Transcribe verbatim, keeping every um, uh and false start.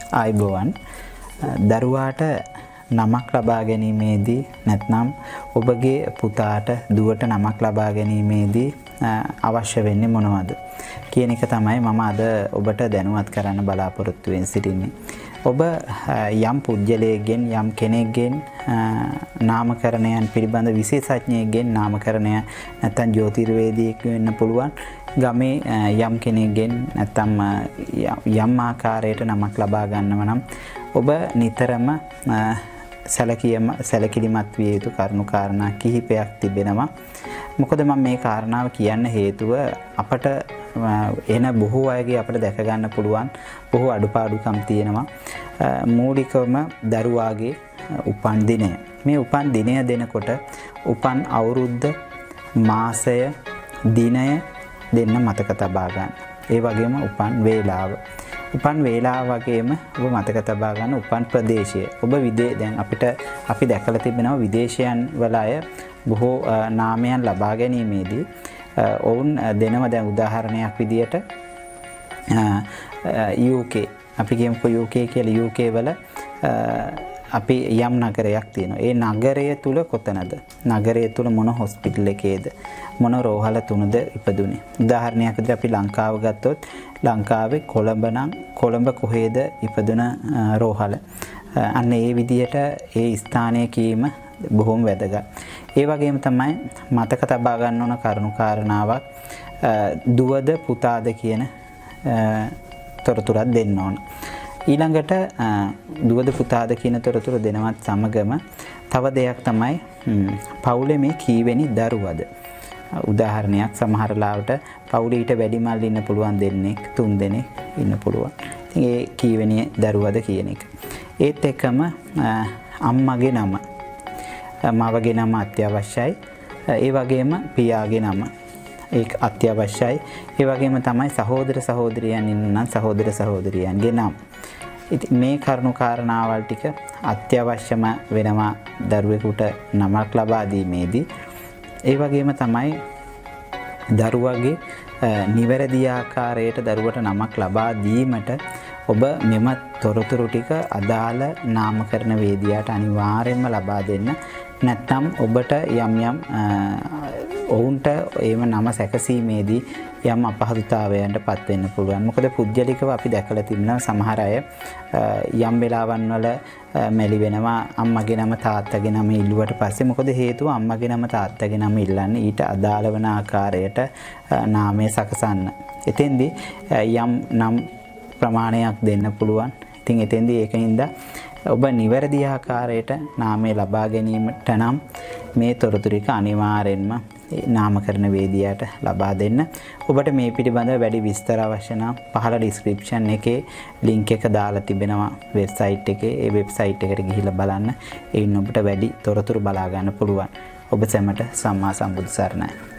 ආයුබෝවන් දරුවාට නමක් ලබා ගැනීමේදී නැත්නම් ඔබගේ පුතාට දුවට නමක් ලබා ගැනීමේදී අවශ්‍ය වෙන්නේ මොනවද කියන එක තමයි මම අද ඔබට දැනුවත් කරන්න බලාපොරොත්තු වෙමින් සිටින්නේ. ඔබ යම් පුජ්‍යලයෙන් යම් කෙනෙක්ගෙන් නාමකරණයන් පිළිබඳ විශේෂඥයෙක්ගෙන් නාමකරණය නැත්නම් ජ්‍යොතිර්වේදියෙක් වෙන්න පුළුවන්. ගමේ යම් කෙනෙක්ගෙන් නැත්නම් යම් ආකාරයකට නමක් ලබා ගන්නව නම් ඔබ නිතරම සැලකියම සැලකිලිමත් විය යුතු කරුණු කාරණා කිහිපයක් තිබෙනවා. මොකද මම මේ කාරණාව කියන්න හේතුව අපට එන බොහෝ අයගේ අපිට දැක ගන්න පුළුවන් බොහෝ අඩුපාඩුකම් තියෙනවා. මූලිකවම දරුවාගේ උපන් දිනය. මේ උපන් දිනය දෙනකොට උපන් අවුරුද්ද මාසය දිනය දෙන්න මතක තබා ගන්න. ඒ වගේම උපන් වේලාව. උපන් වේලාව වගේම ඔබ මතක තබා ගන්න උපන් ප්‍රදේශය. ඔබ විදේ දැන් අපිට අපි දැකලා තිබෙනවා විදේශයන් වල අය බොහෝ නාමයන් ලබා ගැනීමේදී ඔවුන් දෙනව දැන් උදාහරණයක් විදියට යූ කේ අපි කියමුකෝ යූ කේ කියලා යූ කේ වල අපි යම් නගරයක් තියෙනවා. ඒ නගරය තුල කොතනද? නගරය තුල මොන හොස්පිටල් එකේද? මොන රෝහල තුනද ඉපදුනේ? උදාහරණයක් විදිහට අපි ලංකාව ගත්තොත් ලංකාවේ කොළඹ නම් කොළඹ කොහෙද ඉපදුන රෝහල? අන්න ඒ විදිහට ඒ ස්ථානය කීම බොහොම වැදගත්. ඒ වගේම තමයි මතක තබා ගන්න ඕන කරුණු කාරණාවක් දුවද පුතාද කියන තොරතුරක් දෙන්න ඕන. ඊළඟට දුවද පුතාද කියන තොරතුරු දෙනවත් සමගම තව දෙයක් තමයි පවුලේ මේ කීවෙනි දරුවද? උදාහරණයක් සමහර ලාවට පවුලේ ඊට වැඩි මල් ඉන්න පුළුවන් දෙන්නෙක් තුන් දෙනෙක් ඉන්න පුළුවන්. ඉතින් ඒ කීවෙනි දරුවද කියන එක. ඒත් එක්කම අම්මගේ නම මවගේ නම අත්‍යවශ්‍යයි. ඒ වගේම පියාගේ නම ඒක අත්‍යවශ්‍යයි. ඒ වගේම තමයි සහෝදර සහෝදරියන් ඉන්න නම් සහෝදර සහෝදරියන්ගේ නම්. ඉතින් මේ කරුණු කාරණාවල් ටික අත්‍යවශ්‍යම වෙනවා දරුවෙකුට නමක් ලබා දීමේදී. ඒ වගේම තමයි දරුවගේ නිවැරදි ආකාරයට දරුවට නමක් ලබා දීමට ඔබ මෙම තොරතුරු ටික අදාළ නාමකරණ වේදිකාවට අනිවාර්යයෙන්ම ලබා දෙන්න. නැත්නම් ඔබට යම් යම් ඔවුන්ට එහෙම නම සැකසීමේදී යම් අපහසුතාවයන්ට පත් වෙන්න පුළුවන්. මොකද පුජ්‍යලිකව අපි දැකලා තිබෙනවා සමහර අය යම් වෙලාවන් වල මෙලි වෙනවා අම්මගේ නම තාත්තගේ නම ඉල්ලුවට පස්සේ. මොකද හේතුව අම්මගේ නම තාත්තගේ නම ඉල්ලන්නේ ඊට අදාළ වන ආකාරයට නාමය සකසන්න. එතෙන්දී යම් නම් ප්‍රමාණයක් දෙන්න පුළුවන්. ඉතින් එතෙන්දී ඒකින්ද ඔබ නිවැරදි ආකාරයට නාමය ලබා ගැනීමට නම් මේ තොරතුරු ටික අනිවාර්යෙන්ම නාමකරණ වේදිකාවට ලබා දෙන්න. ඔබට මේ පිළිබඳව වැඩි විස්තර අවශ්‍ය නම් පහළ ඩිස්ක්‍රිප්ෂන් එකේ ලින්ක් එක දාලා තිබෙනවා වෙබ්සයිට් එකේ. ඒ වෙබ්සයිට් එකට ගිහිල්ලා බලන්න. එයින් ඔබට වැඩි තොරතුරු බලා ගන්න පුළුවන්. ඔබ සැමට සම්මා සම්බුදු සරණයි.